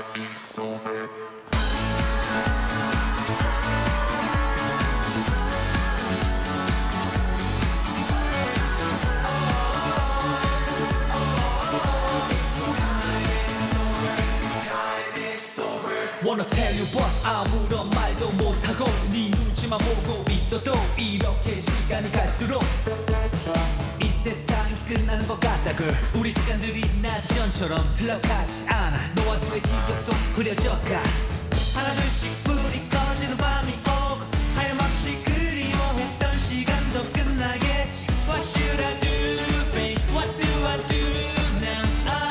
Wanna tell you what 아무런 말도 못하고 네 눈치만 보고 있어도 이렇게 시간이 갈수록 이 세상이 끝나는 것 같다 girl. 우리 시간들이 나지연처럼 흘러가지 않아. 너와 둘의 기억도 흐려져가. 하나둘씩 불이 꺼지는 밤이 오고 하염없이 그리워했던 시간도 끝나겠지. What should I do babe? What do I do now?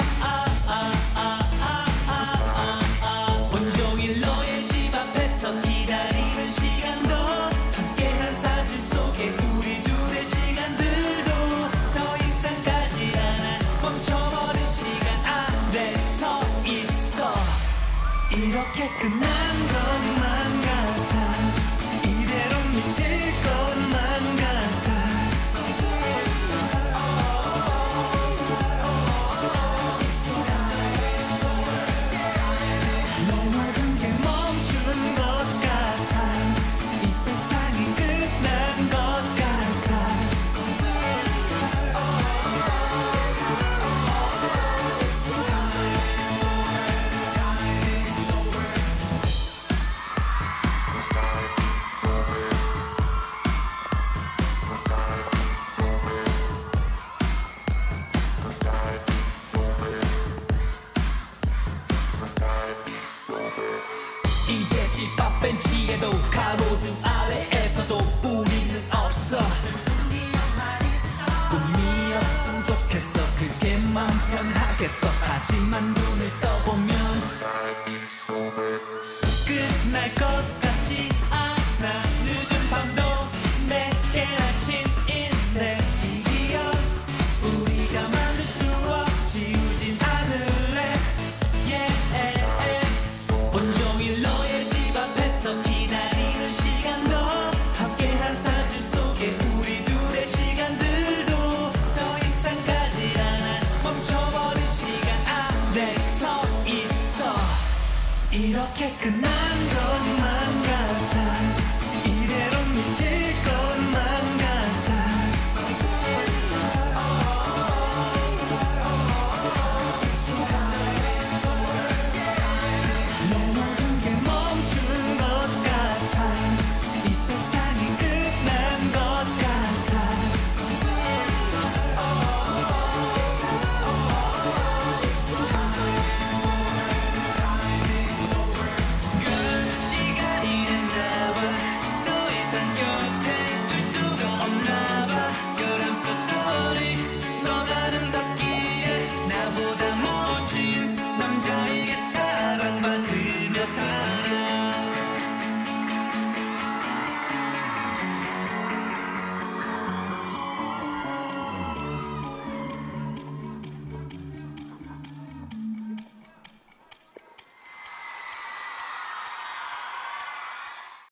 온종일 너의 집 앞에서 기다리는 시간도 함께한 사진 속에 우리 둘의 시간들도 더 이상 가지 않아. 멈춰버린 시간 안에 서 있어. 이렇게 끝난 것만 같아. 이대로 미칠 것만 같아. 내 모든 게 멈춘 것 같아. 이 세상이 끝난 것 같아. 이제 집 앞 벤치에도 가로등 아래에서도 우리는 없어. 꿈이었으면 좋겠어. 그게 마음 편하겠어. 하지만 눈을 떠보면 끝날 것 같지 않아. 늦은 밤도 내겐 아침인데 이 기억 우리가 만든 추억 지우진 않을래. 온종일 너의 집 앞에서 기다리는 시간도 함께한 사진 속에 우리 둘의 시간들도 더 이상 가지 않아. 멈춰버린 시간 안에 서 있어. 이렇게 끝난 것만 같아.